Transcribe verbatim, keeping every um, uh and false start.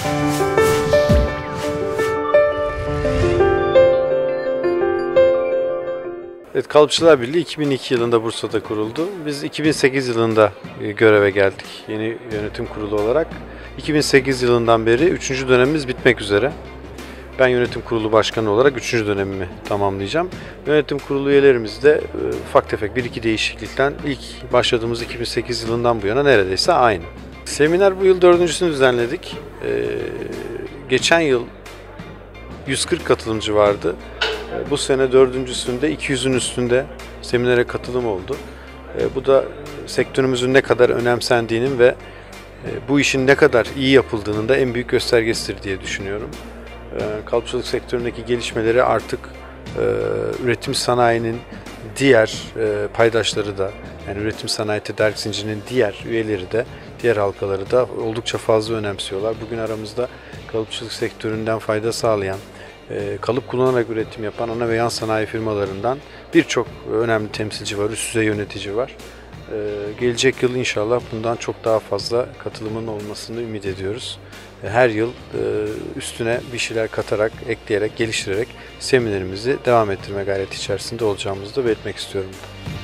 Evet, Kalıpçılar Birliği iki bin iki yılında Bursa'da kuruldu. Biz iki bin sekiz yılında göreve geldik yeni yönetim kurulu olarak. iki bin sekiz yılından beri üçüncü dönemimiz bitmek üzere. Ben yönetim kurulu başkanı olarak üçüncü dönemimi tamamlayacağım. Yönetim kurulu üyelerimiz de ufak tefek bir iki değişiklikten ilk başladığımız iki bin sekiz yılından bu yana neredeyse aynı. Seminer bu yıl dördüncüsünü düzenledik. Ee, geçen yıl yüz kırk katılımcı vardı. Bu sene dördüncüsünde iki yüzün üstünde seminere katılım oldu. Bu da sektörümüzün ne kadar önemsendiğinin ve bu işin ne kadar iyi yapıldığının da en büyük göstergesidir diye düşünüyorum. Kalıpçılık sektöründeki gelişmeleri artık üretim sanayinin diğer paydaşları da, yani üretim sanayi tedarik zincirinin diğer üyeleri de, diğer halkaları da oldukça fazla önemsiyorlar. Bugün aramızda kalıpçılık sektöründen fayda sağlayan, kalıp kullanarak üretim yapan ana ve yan sanayi firmalarından birçok önemli temsilci var, üst düzey yönetici var. Gelecek yıl inşallah bundan çok daha fazla katılımın olmasını ümit ediyoruz. Her yıl üstüne bir şeyler katarak, ekleyerek, geliştirerek seminerimizi devam ettirme gayreti içerisinde olacağımızı da belirtmek istiyorum.